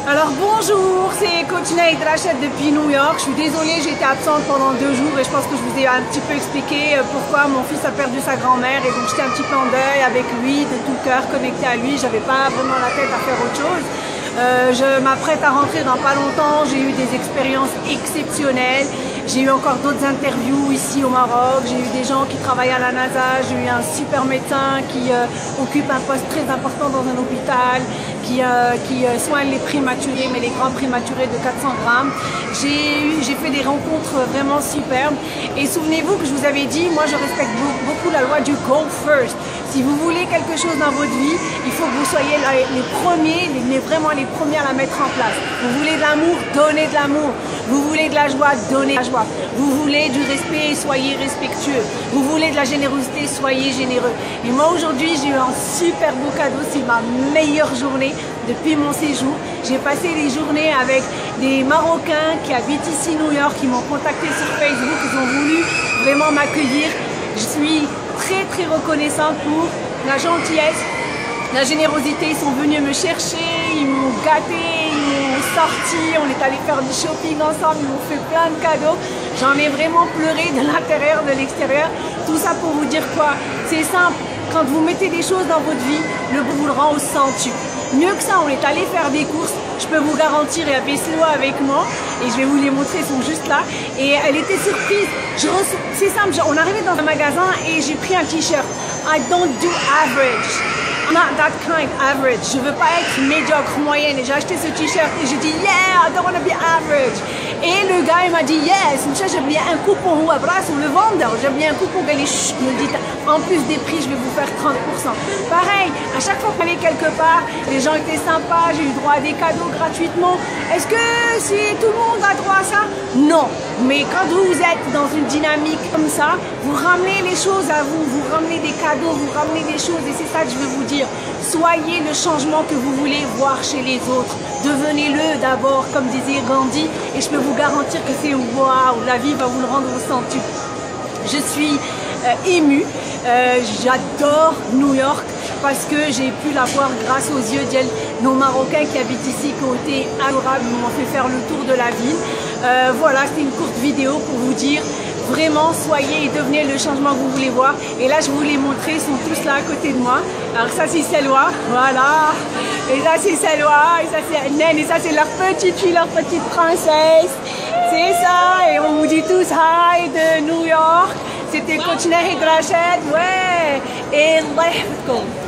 Alors bonjour, c'est coach Naïd Rachid depuis New York. Je suis désolée, j'étais absente pendant 2 jours et je pense que je vous ai un petit peu expliqué pourquoi mon fils a perdu sa grand-mère et donc j'étais un petit peu en deuil avec lui, de tout cœur, connecté à lui. J'avais pas vraiment la tête à faire autre chose. Je m'apprête à rentrer dans pas longtemps, j'ai eu des expériences exceptionnelles. J'ai eu encore d'autres interviews ici au Maroc, j'ai eu des gens qui travaillent à la NASA, j'ai eu un super médecin qui occupe un poste très important dans un hôpital, qui soigne les prématurés, mais les grands prématurés de 400 grammes. J'ai fait des rencontres vraiment superbes et souvenez-vous que je vous avais dit, moi je respecte beaucoup la loi du go first. Si vous voulez quelque chose dans votre vie, il faut que vous soyez les premiers, mais vraiment les premiers à la mettre en place. Vous voulez de l'amour, donnez de l'amour. Vous voulez de la joie, donnez de la joie. Vous voulez du respect, soyez respectueux. Vous voulez de la générosité, soyez généreux. Et moi aujourd'hui, j'ai eu un super beau cadeau. C'est ma meilleure journée depuis mon séjour. J'ai passé les journées avec des Marocains qui habitent ici New York, qui m'ont contacté sur Facebook, ils ont voulu vraiment m'accueillir. Je suis très reconnaissante pour la gentillesse, la générosité. Ils sont venus me chercher, ils m'ont gâté, ils m'ont sorti, on est allé faire du shopping ensemble, ils m'ont fait plein de cadeaux. J'en ai vraiment pleuré de l'intérieur, de l'extérieur. Tout ça pour vous dire quoi? C'est simple, quand vous mettez des choses dans votre vie, le bon vous le rend au centuple. Mieux que ça, on est allé faire des courses, je peux vous garantir, et abaissez-le avec moi, et je vais vous les montrer, ils sont juste là. Et elle était surprise, c'est simple, on arrivait dans un magasin et j'ai pris un t-shirt. I don't do average. I'm not that kind average. Je veux pas être médiocre, moyenne. Et j'ai acheté ce t-shirt et j'ai dit yeah, I don't want to be average. Et le gars il m'a dit yes, j'ai bien un coupon ou abrace ou le vendeur, j'ai bien un coupon que les me dit en plus des prix je vais vous faire 30%. Pareil, à chaque fois qu'on allait quelque part, les gens étaient sympas, j'ai eu droit à des cadeaux gratuitement. Est-ce que si tout le monde a droit à ça? Non. Mais quand vous êtes dans une dynamique comme ça, vous ramenez les choses à vous, vous ramenez des cadeaux, vous ramenez des choses et c'est ça que je veux vous dire. Soyez le changement que vous voulez voir chez les autres. Devenez-le d'abord, comme disait Gandhi, et je peux vous garantir que c'est waouh, la vie va vous le rendre au centuple. Je suis émue, j'adore New York parce que j'ai pu la voir grâce aux yeux de nos Marocains qui habitent ici, qui ont été adorables, ils m'ont fait faire le tour de la ville. Voilà, c'était une courte vidéo pour vous dire vraiment soyez et devenez le changement que vous voulez voir. Et là je vous les montrer, ils sont tous là à côté de moi. Alors ça c'est Selwa, voilà. Et ça c'est Selwa, et ça c'est Naine, et ça c'est leur petite fille, leur petite princesse. C'est ça, et on vous dit tous hi de New York. C'était coach Naïd Rachid, ouais. Et Allah yahfidkoum.